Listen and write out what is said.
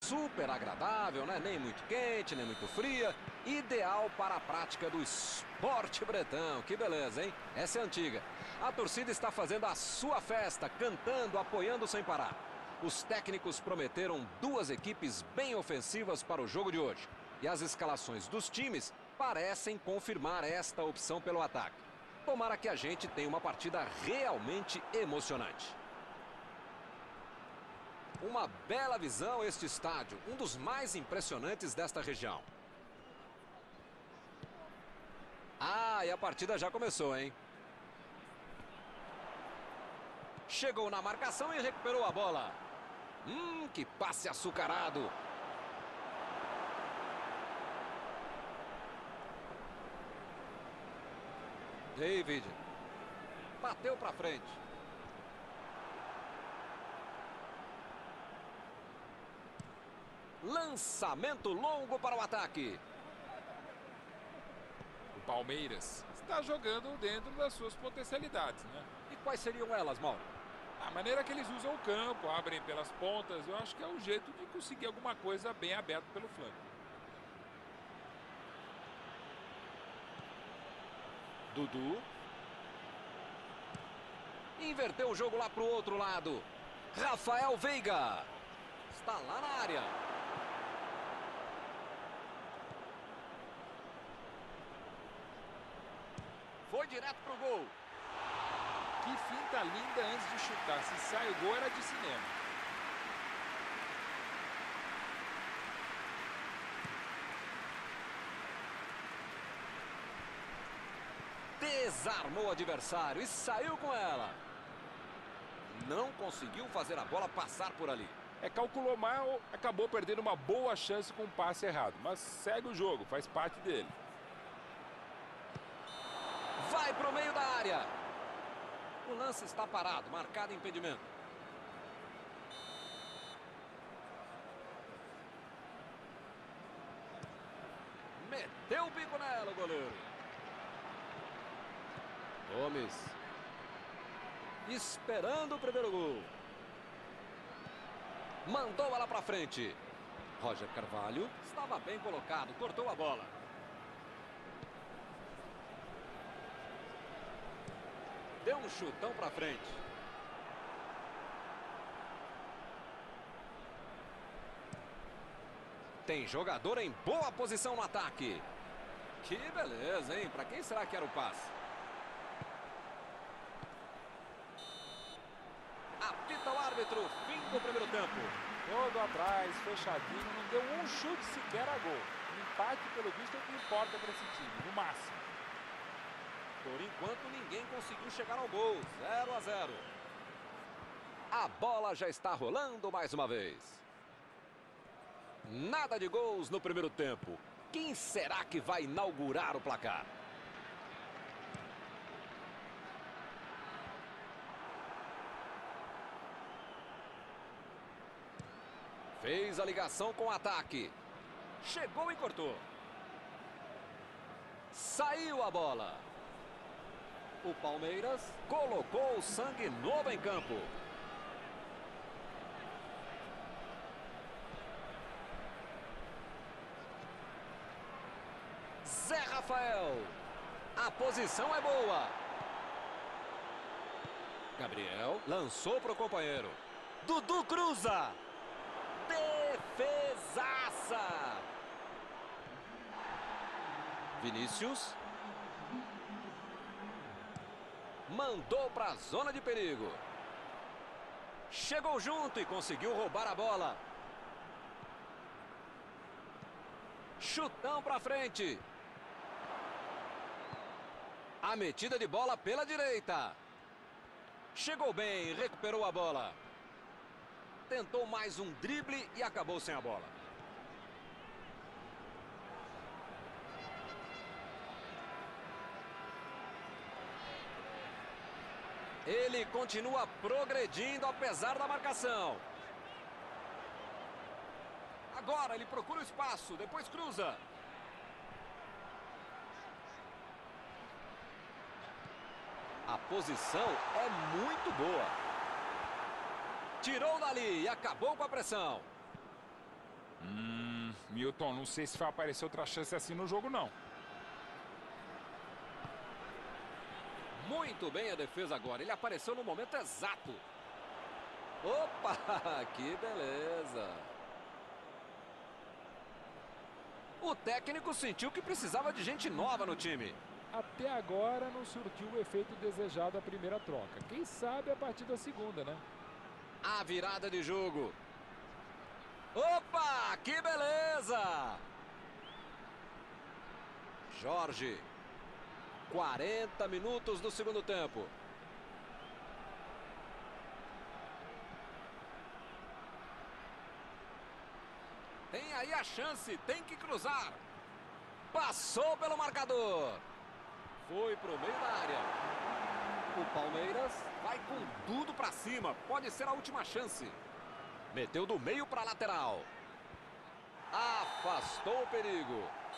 super agradável, né? Nem muito quente, nem muito fria. Ideal para a prática do esporte bretão. Que beleza, hein? Essa é antiga. A torcida está fazendo a sua festa, cantando, apoiando sem parar. Os técnicos prometeram duas equipes bem ofensivas para o jogo de hoje. E as escalações dos times parecem confirmar esta opção pelo ataque. Tomara que a gente tenha uma partida realmente emocionante. Uma bela visão este estádio, um dos mais impressionantes desta região. Ah, e a partida já começou, hein? Chegou na marcação e recuperou a bola. Que passe açucarado. David. Bateu para frente. Lançamento longo para o ataque. O Palmeiras está jogando dentro das suas potencialidades, né? E quais seriam elas, Mauro? A maneira que eles usam o campo, abrem pelas pontas, eu acho que é o jeito de conseguir alguma coisa bem aberta pelo flanco. Dudu. Inverteu o jogo lá para o outro lado. Rafael Veiga. Está lá na área. Foi direto pro gol. Que finta linda antes de chutar. Se sai o gol, era de cinema. Desarmou o adversário e saiu com ela. Não conseguiu fazer a bola passar por ali. Calculou mal, acabou perdendo uma boa chance com um passe errado. Mas segue o jogo, faz parte dele. Vai pro meio da área. O lance está parado, marcado impedimento. Meteu o bico nela, o goleiro. Gomes. Esperando o primeiro gol. Mandou ela pra frente. Roger Carvalho estava bem colocado, cortou a bola. Deu um chutão pra frente. Tem jogador em boa posição no ataque. Que beleza, hein? Pra quem será que era o passe? Apita o árbitro. Fim do primeiro tempo. Todo atrás, fechadinho, não deu um chute sequer a gol. O empate, pelo visto, é o que importa para esse time, no máximo. Por enquanto, ninguém conseguiu chegar ao gol. 0-0. A bola já está rolando mais uma vez. Nada de gols no primeiro tempo. Quem será que vai inaugurar o placar? Fez a ligação com o ataque. Chegou e cortou. Saiu a bola. O Palmeiras colocou o sangue novo em campo. Zé Rafael. A posição é boa. Gabriel lançou para o companheiro. Dudu cruza. Defesaça. Vinícius. Mandou para a zona de perigo. Chegou junto e conseguiu roubar a bola. Chutão para frente. A metida de bola pela direita. Chegou bem, recuperou a bola. Tentou mais um drible e acabou sem a bola. Ele continua progredindo apesar da marcação. Agora ele procura o espaço, depois cruza. A posição é muito boa. Tirou dali e acabou com a pressão. Milton, não sei se vai aparecer outra chance assim no jogo, não. Muito bem a defesa agora. Ele apareceu no momento exato. Opa, que beleza. O técnico sentiu que precisava de gente nova no time. Até agora não surtiu o efeito desejado a primeira troca. Quem sabe a partir da segunda, né? A virada de jogo. Opa, que beleza. Jorge. 40 minutos do segundo tempo. Tem aí a chance, tem que cruzar. Passou pelo marcador. Foi pro meio da área. O Palmeiras vai com tudo pra cima. Pode ser a última chance. Meteu do meio pra lateral. Afastou o perigo.